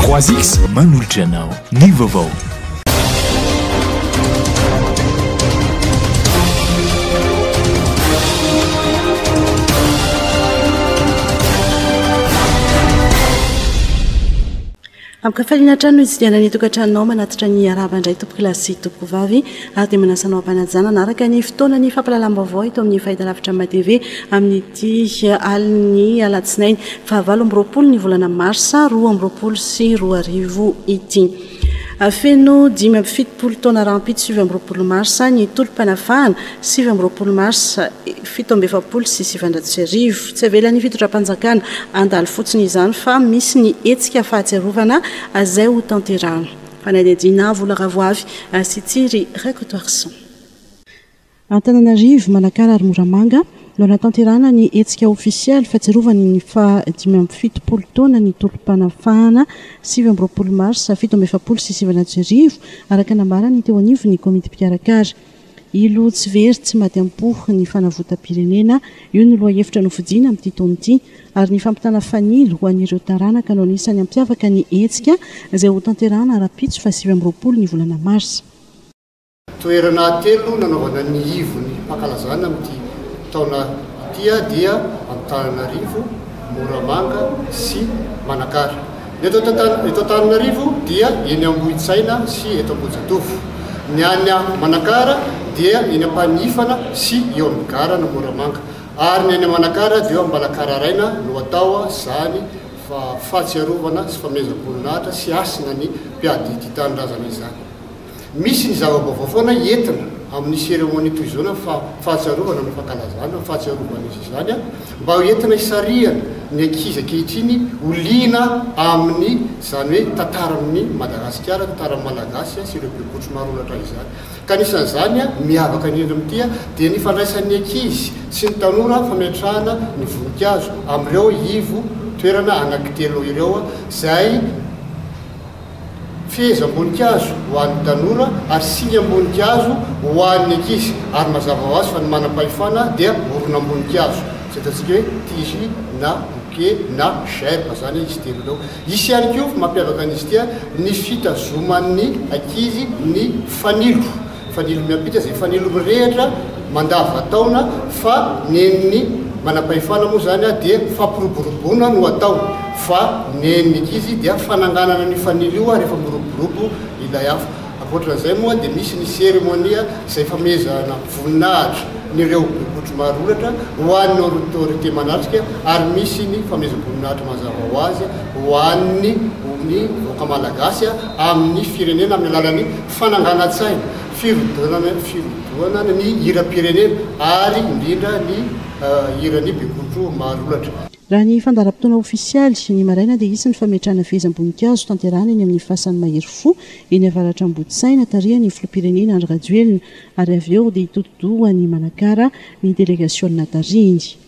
3X manolotra anao ny vaovao. Amkafalina trano izidiana ny tokantranonao manatitra ny araba indray tompokilasy tompoko vavy ary dia manasanao ampanajana naraka ny fotoana ny fampalalam-baovao ito amin'ny fahita lavitra matv amin'ity aliny alatsinainy 9 ny volana marsa 2024 ity. Feno 5 taona rampito 7 marsa ny tolom-panafahana 7 marsa 7 sy 700 tsy avelan'ny fitondram-panjakana andalo fotsiny izany fa misy ny etsika fahatsiarovana izay ho tanterano fanadihadiana vola ravoavy sy tsiry récautoire. Antananarivo Manakara ary Moramanga no natanterana ny etsika ofisialy fahatsiarovany ny 5 taona ny tolom-panafahana 7 marsa 7 sy 700 araka nambarany teo anivony komity mpikarakara. Ilo tsy very tsy maty ampohy ny fanavotam-pirenena io ny loha hevitra nofidina amin'ity taona ity ary ny fampitana fanilo ho an'ireo taranaka no anisany ampiavaka ny etsika izay ho tanterana rapitso fa 7 ny volana marsa. Toerana telo nanaovana ny ivony mpakalazana amin'ity taona ity dia Antananarivo, Moramanga sy Manakara. Eto Antananarivo dia eny Ambohitsaina sy eto Ambohijatovo. Ny any Manakara dia eny Ampanifana sy eo amin'ny garana Moramanga. Ary ny any Manakara dia eo Ambalakararaina no atao zany fa fahatsiarovana sy famezaboninahitra sy asina ny mpiady ity tanindrazana izany. Misy ny zava-baovao foana entina amin'ny seremonia toy izao fa fahatsiarovana amin'ny fankalazana fahatsiarovana izy izany mba entina hisarihana ny ankizy ankehitriny oliana amin'ny zany hoe tantaran'ny Madagasikara, tantaran'ny Malagasy sy ireo bebotry marolatra izany. Ka anisan'izany miavaka indrindra amin'ity dia ny fandraisan'ny ankizy sy ny tanora fametrahana ny voninkazo amin'ireo ivo toerana anankitelo ireo izay fehezam-boninkazo ho an'ny tanora ary singa-boninkazo ho an'ny ankizy ary mazava ho azy fa ny manam-pahefana dia oronam-boninkazo zay ataontsika hoe tizy na bouquet na gerbe zany izy telo ireo. Isy ihany koa mampiavaka an'izy ity ny fitazoman'ny ankizy ny fanilo miampita izay fanilo mirehitra mandava-taona fa nen'ny manam-pahefana moa zany dia fampiroboroboana no atao fa nen'ny ankizy dia fananganana ny fanilo io rehefa miroborobo ilay hafa. Ankoatran'izay moa dia misy ny seremonia izay famezana voninahitra nyreo bebotry marolatra ho an'ny autorité manatrika ary misy ny famezam-boninahitra mazava ho azy ho an'ny vahoaka malagasy amin'ny firenena amin'ny alalan'ny fananganan-tsaina firodoana ny hira-pirenena ary indrindra ny hiran'ny bebotro marolatra. Raha ny fandaram-potoana ofisialy ny maraina dia isan'ny fametrahana fehezam-boninkazo tanterana eny amin'ny fasan'ny mahery fo eny avaratra Amboditsaina tarihany filoham-pirenena Andry Rajoelina ary avy eo dia hitotodoha ny Manakara ny délégation tarihiny.